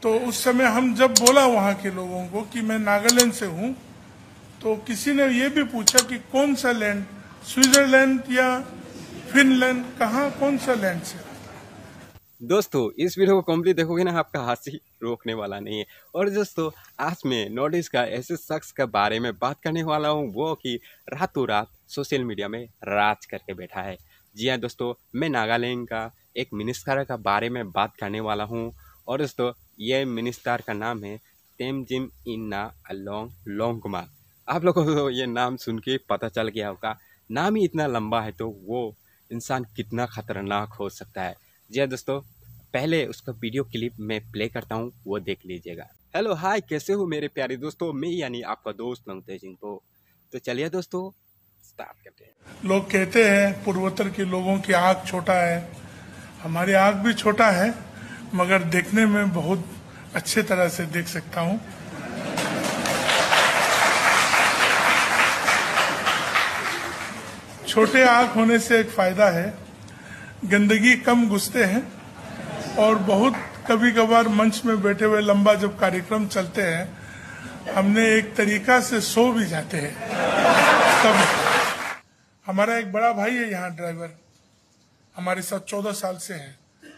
तो उस समय हम जब बोला वहाँ के लोगों को कि मैं नागालैंड से हूँ, तो किसी ने ये भी पूछा कि कौन सा लैंड, स्विट्जरलैंड या फिनलैंड, कहाँ कौन सा लैंड से। दोस्तों इस वीडियो को कंप्लीट देखोगे ना, आपका हंसी रोकने वाला नहीं है। और दोस्तों आज मैं नॉर्थ ईस्ट का ऐसे शख्स के बारे में बात करने वाला हूँ वो कि रातों रात सोशल मीडिया में राज करके बैठा है। जी हाँ दोस्तों, मैं नागालैंड का एक मिनिस्टर का बारे में बात करने वाला हूँ। और दोस्तों ये मिनिस्टर का नाम है तेनजिन इन्ना अलोंग लोंगकुमार। आप लोगों को ये नाम सुन के पता चल गया होगा, नाम ही इतना लंबा है तो वो इंसान कितना खतरनाक हो सकता है। जी हाँ दोस्तों, पहले उसका वीडियो क्लिप मैं प्ले करता हूँ, वो देख लीजिएगा। हेलो हाय, कैसे हो मेरे प्यारे दोस्तों, मैं यानी आपका दोस्त नंगते सिंह को। तो चलिए दोस्तों स्टार्ट करते हैं। लोग कहते हैं पूर्वोत्तर के लोगों की आँख छोटा है, हमारी आँख भी छोटा है, मगर देखने में बहुत अच्छे तरह से देख सकता हूँ। छोटे आँख होने से एक फायदा है, गंदगी कम घुसते हैं, और बहुत कभी कभार मंच में बैठे हुए लंबा जब कार्यक्रम चलते हैं, हमने एक तरीका से सो भी जाते हैं। तब हमारा एक बड़ा भाई है यहाँ ड्राइवर, हमारे साथ 14 साल से है,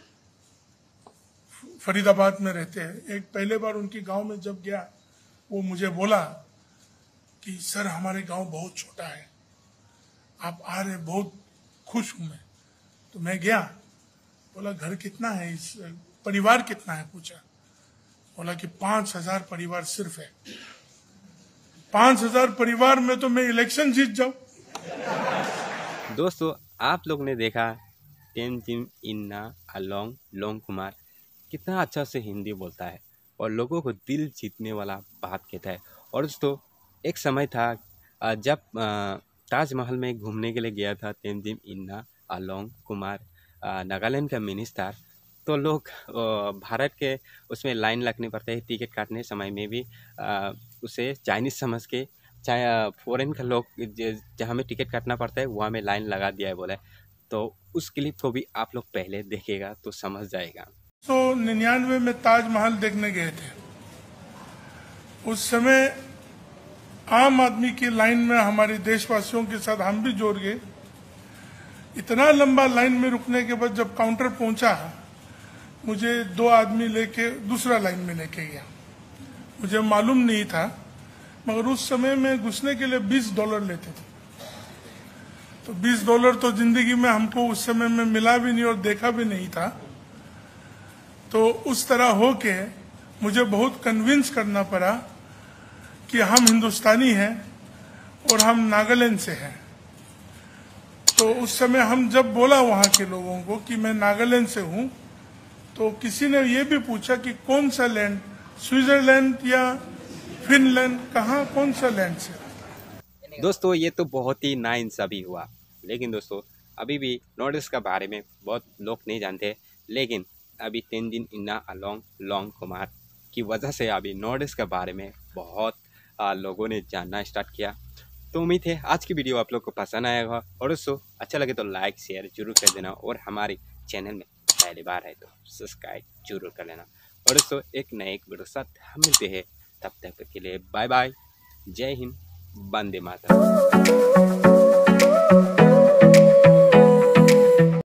फरीदाबाद में रहते हैं। एक पहले बार उनकी गांव में जब गया, वो मुझे बोला कि सर हमारे गांव बहुत छोटा है, आप आ रहे, बहुत खुश हूं मैं। तो मैं गया, बोला घर कितना है, इस परिवार कितना है पूछा, बोला कि 5,000 परिवार सिर्फ है। 5,000 परिवार में तो मैं इलेक्शन जीत जाऊं। दोस्तों आप लोग ने देखा तेनजिन इन्ना अलोंग लोंगकुमार कितना अच्छा से हिंदी बोलता है और लोगों को दिल जीतने वाला बात कहता है। और दोस्तों एक समय था जब ताजमहल में घूमने के लिए गया था तेनजिन इन्ना अलोंग कुमार, नागालैंड का मिनिस्टर। तो लोग भारत के उसमें लाइन लगने पड़ते है, टिकट काटने समय में भी उसे चाइनीज समझ के, चाहे फॉरेन का लोग जहाँ में टिकट काटना पड़ता है वहाँ में लाइन लगा दिया है बोले। तो उस क्लिप को भी आप लोग पहले देखेगा तो समझ जाएगा। तो 99 में ताजमहल देखने गए थे, उस समय आम आदमी की लाइन में हमारे देशवासियों के साथ हम भी जोड़ गए। इतना लंबा लाइन में रुकने के बाद जब काउंटर पहुंचा, मुझे 2 आदमी लेके दूसरा लाइन में लेके गया। मुझे मालूम नहीं था, मगर उस समय में घुसने के लिए $20 लेते थे। तो $20 तो जिंदगी में हमको उस समय में मिला भी नहीं और देखा भी नहीं था। तो उस तरह होके मुझे बहुत कन्विंस करना पड़ा कि हम हिंदुस्तानी हैं और हम नागालैंड से हैं। तो उस समय हम जब बोला वहाँ के लोगों को कि मैं नागालैंड से हूँ, तो किसी ने ये भी पूछा कि कौन सा लैंड, स्विट्जरलैंड या फिनलैंड, कहाँ कौन सा लैंड से। दोस्तों ये तो बहुत ही नाइंसाफी हुआ, लेकिन दोस्तों अभी भी नॉर्थ ईस्ट के बारे में बहुत लोग नहीं जानते। लेकिन अभी तेनजिन इन्ना अलोंग लोंगकुमार की वजह से अभी नॉर्थ ईस्ट के बारे में बहुत लोगों ने जानना स्टार्ट किया। तो उम्मीद है आज की वीडियो आप लोग को पसंद आएगा, और दोस्तों अच्छा लगे तो लाइक शेयर जरूर कर देना, और हमारे चैनल में पहली बार है तो सब्सक्राइब जरूर कर लेना। और दोस्तों एक नए वीडियो साथ हम मिलते हैं, तब तक के लिए बाय बाय, जय हिंद, वंदे मातरम।